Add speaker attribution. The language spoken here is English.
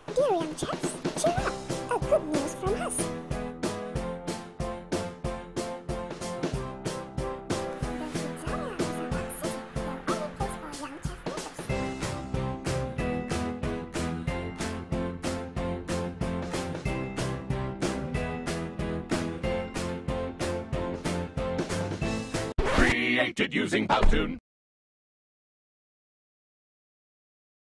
Speaker 1: Dear young chaps, cheer up. Good news from us.
Speaker 2: Created using Powtoon.